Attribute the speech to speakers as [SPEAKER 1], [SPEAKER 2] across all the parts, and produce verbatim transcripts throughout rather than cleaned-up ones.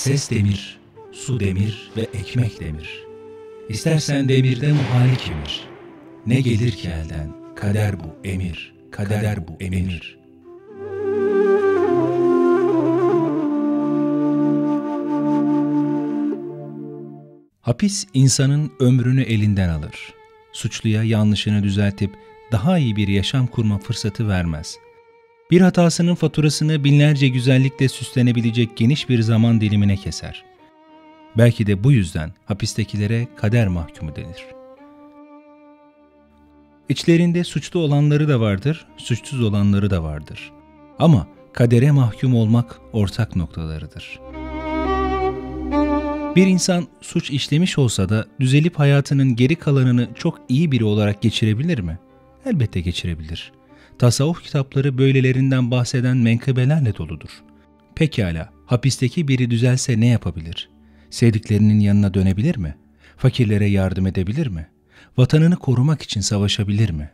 [SPEAKER 1] Ses demir, su demir ve ekmek demir. İstersen demirde muhalik emir. Ne gelir ki elden, kader bu emir, kader bu emir. Hapis insanın ömrünü elinden alır. Suçluya yanlışını düzeltip daha iyi bir yaşam kurma fırsatı vermez. Bir hatasının faturasını binlerce güzellikle süslenebilecek geniş bir zaman dilimine keser. Belki de bu yüzden hapistekilere kader mahkumu denir. İçlerinde suçlu olanları da vardır, suçsuz olanları da vardır. Ama kadere mahkum olmak ortak noktalarıdır. Bir insan suç işlemiş olsa da düzelip hayatının geri kalanını çok iyi biri olarak geçirebilir mi? Elbette geçirebilir. Tasavvuf kitapları böylelerinden bahseden menkıbelerle doludur. Pekala, hapisteki biri düzelse ne yapabilir? Sevdiklerinin yanına dönebilir mi? Fakirlere yardım edebilir mi? Vatanını korumak için savaşabilir mi?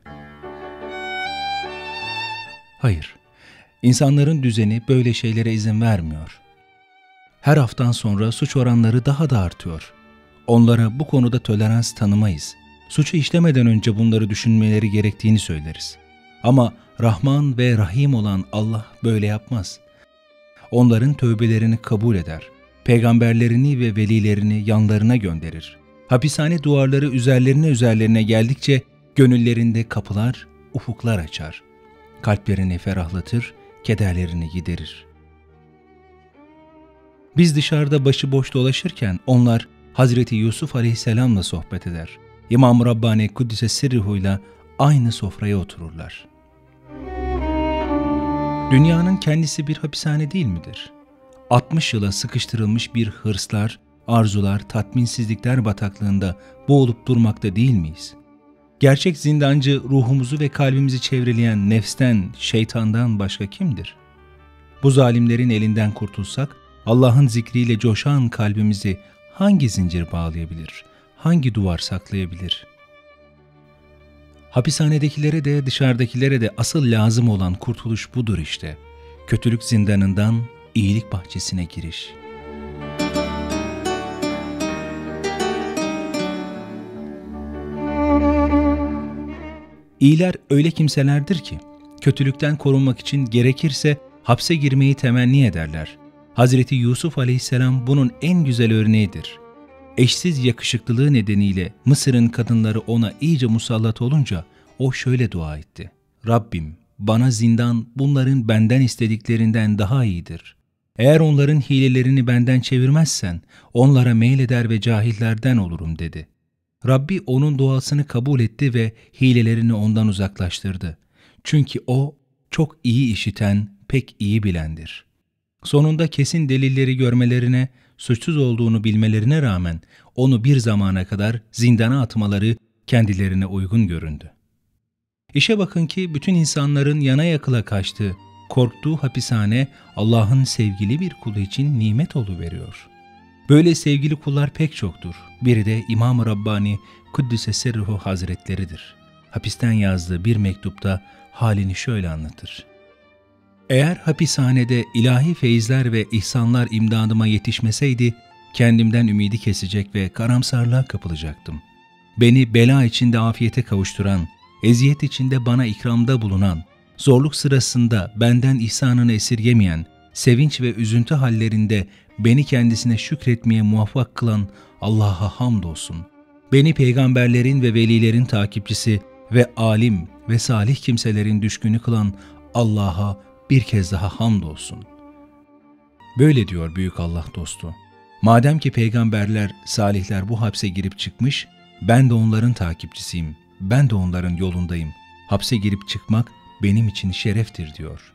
[SPEAKER 1] Hayır, insanların düzeni böyle şeylere izin vermiyor. Her haftan sonra suç oranları daha da artıyor. Onlara bu konuda tolerans tanımayız. Suçu işlemeden önce bunları düşünmeleri gerektiğini söyleriz. Ama Rahman ve Rahim olan Allah böyle yapmaz. Onların tövbelerini kabul eder. Peygamberlerini ve velilerini yanlarına gönderir. Hapishane duvarları üzerlerine üzerlerine geldikçe gönüllerinde kapılar, ufuklar açar. Kalplerini ferahlatır, kederlerini giderir. Biz dışarıda başıboş dolaşırken onlar Hazreti Yusuf Aleyhisselam'la sohbet eder. İmam Rabbani Kuddise Sirruhu'yla aynı sofraya otururlar. Dünyanın kendisi bir hapishane değil midir? altmış yıla sıkıştırılmış bir hırslar, arzular, tatminsizlikler bataklığında boğulup durmakta değil miyiz? Gerçek zindancı ruhumuzu ve kalbimizi çevreleyen nefsten, şeytandan başka kimdir? Bu zalimlerin elinden kurtulsak, Allah'ın zikriyle coşan kalbimizi hangi zincir bağlayabilir, hangi duvar saklayabilir? Hapishanedekilere de dışarıdakilere de asıl lazım olan kurtuluş budur işte. Kötülük zindanından iyilik bahçesine giriş. İyiler öyle kimselerdir ki, kötülükten korunmak için gerekirse hapse girmeyi temenni ederler. Hazreti Yusuf Aleyhisselam bunun en güzel örneğidir. Eşsiz yakışıklılığı nedeniyle Mısır'ın kadınları ona iyice musallat olunca o şöyle dua etti. Rabbim, bana zindan bunların benden istediklerinden daha iyidir. Eğer onların hilelerini benden çevirmezsen onlara meyleder ve cahillerden olurum dedi. Rabbi onun duasını kabul etti ve hilelerini ondan uzaklaştırdı. Çünkü o çok iyi işiten, pek iyi bilendir. Sonunda kesin delilleri görmelerine, suçsuz olduğunu bilmelerine rağmen onu bir zamana kadar zindana atmaları kendilerine uygun göründü. İşe bakın ki bütün insanların yana yakıla kaçtığı, korktuğu hapishane Allah'ın sevgili bir kulu için nimet oluveriyor. Böyle sevgili kullar pek çoktur. Biri de İmam-ı Rabbani Kuddise Sirruhu Hazretleridir. Hapisten yazdığı bir mektupta halini şöyle anlatır. Eğer hapishanede ilahi feyizler ve ihsanlar imdadıma yetişmeseydi, kendimden ümidi kesecek ve karamsarlığa kapılacaktım. Beni bela içinde afiyete kavuşturan, eziyet içinde bana ikramda bulunan, zorluk sırasında benden ihsanını esirgemeyen, sevinç ve üzüntü hallerinde beni kendisine şükretmeye muvaffak kılan Allah'a hamdolsun. Beni peygamberlerin ve velilerin takipçisi ve alim ve salih kimselerin düşkünü kılan Allah'a bir kez daha hamdolsun. Böyle diyor büyük Allah dostu. Madem ki peygamberler, salihler bu hapse girip çıkmış, ben de onların takipçisiyim, ben de onların yolundayım. Hapse girip çıkmak benim için şereftir diyor.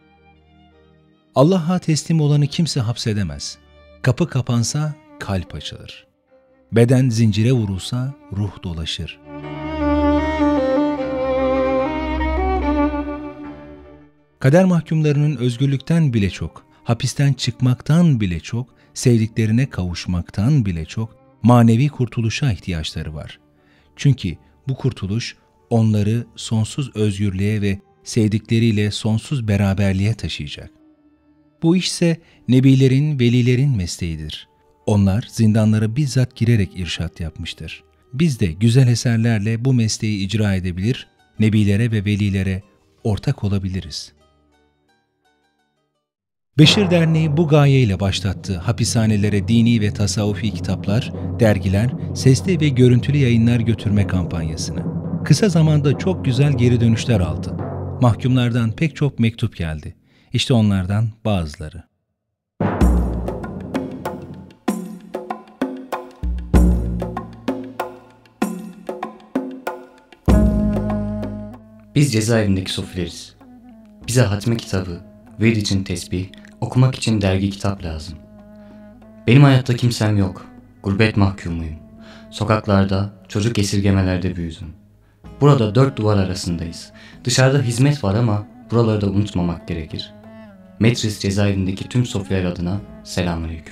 [SPEAKER 1] Allah'a teslim olanı kimse hapsedemez. Kapı kapansa kalp açılır. Beden zincire vurulsa ruh dolaşır. Kader mahkumlarının özgürlükten bile çok, hapisten çıkmaktan bile çok, sevdiklerine kavuşmaktan bile çok manevi kurtuluşa ihtiyaçları var. Çünkü bu kurtuluş onları sonsuz özgürlüğe ve sevdikleriyle sonsuz beraberliğe taşıyacak. Bu işse nebilerin, velilerin mesleğidir. Onlar zindanlara bizzat girerek irşat yapmıştır. Biz de güzel eserlerle bu mesleği icra edebilir, nebilere ve velilere ortak olabiliriz. Beşir Derneği bu gayeyle başlattığı hapishanelere dini ve tasavvufi kitaplar, dergiler, sesli ve görüntülü yayınlar götürme kampanyasını. Kısa zamanda çok güzel geri dönüşler aldı. Mahkumlardan pek çok mektup geldi. İşte onlardan bazıları.
[SPEAKER 2] Biz cezaevindeki sofileriz. Bize hatme kitabı, virt için tesbih, okumak için dergi kitap lazım. Benim hayatta kimsem yok. Gurbet mahkumuyum. Sokaklarda, çocuk esirgemelerde büyüdüm. Burada dört duvar arasındayız. Dışarıda hizmet var ama buraları da unutmamak gerekir. Metris cezaevindeki tüm sofiler adına selamünaleyküm.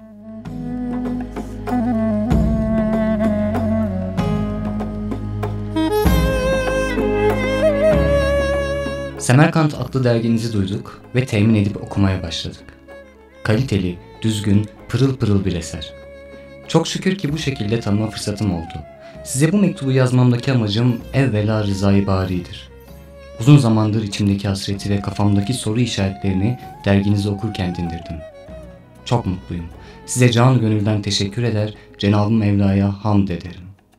[SPEAKER 2] Semerkant adlı derginizi duyduk ve temin edip okumaya başladık. Kaliteli, düzgün, pırıl pırıl bir eser. Çok şükür ki bu şekilde tanıma fırsatım oldu. Size bu mektubu yazmamdaki amacım evvela rızayı baridir. Uzun zamandır içimdeki hasreti ve kafamdaki soru işaretlerini derginizi okurken dindirdim. Çok mutluyum. Size can gönülden teşekkür eder, Cenab-ı Mevla'ya hamd ederim.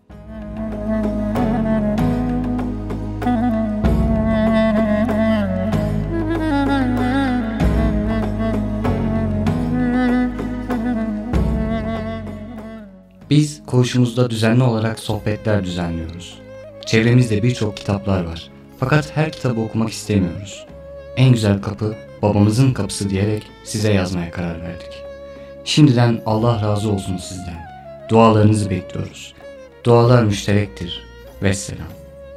[SPEAKER 2] Biz koğuşumuzda düzenli olarak sohbetler düzenliyoruz. Çevremizde birçok kitaplar var. Fakat her kitabı okumak istemiyoruz. En güzel kapı babamızın kapısı diyerek size yazmaya karar verdik. Şimdiden Allah razı olsun sizden. Dualarınızı bekliyoruz. Dualar müşterektir. Vesselam.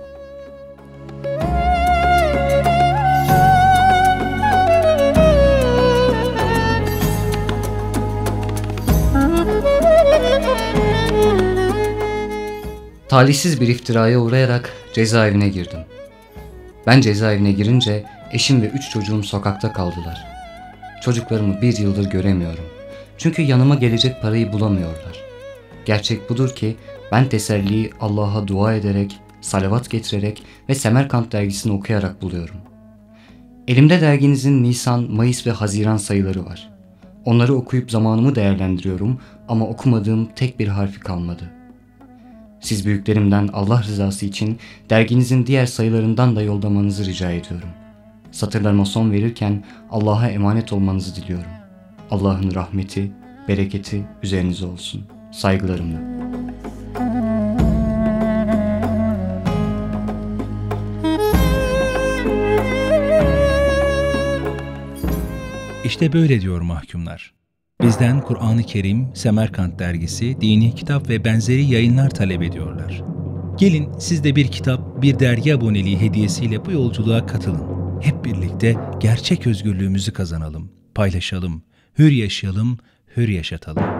[SPEAKER 2] Talihsiz bir iftiraya uğrayarak cezaevine girdim. Ben cezaevine girince eşim ve üç çocuğum sokakta kaldılar. Çocuklarımı bir yıldır göremiyorum. Çünkü yanıma gelecek parayı bulamıyorlar. Gerçek budur ki ben teselliyi Allah'a dua ederek, salavat getirerek ve Semerkant dergisini okuyarak buluyorum. Elimde derginizin Nisan, Mayıs ve Haziran sayıları var. Onları okuyup zamanımı değerlendiriyorum ama okumadığım tek bir harfi kalmadı. Siz büyüklerimden Allah rızası için derginizin diğer sayılarından da yollamanızı rica ediyorum. Satırlarıma son verirken Allah'a emanet olmanızı diliyorum. Allah'ın rahmeti, bereketi üzerinize olsun. Saygılarımla.
[SPEAKER 1] İşte böyle diyor mahkumlar. Bizden Kur'an-ı Kerim, Semerkant dergisi, dini kitap ve benzeri yayınlar talep ediyorlar. Gelin siz de bir kitap, bir dergi aboneliği hediyesiyle bu yolculuğa katılın. Hep birlikte gerçek özgürlüğümüzü kazanalım, paylaşalım, hür yaşayalım, hür yaşatalım.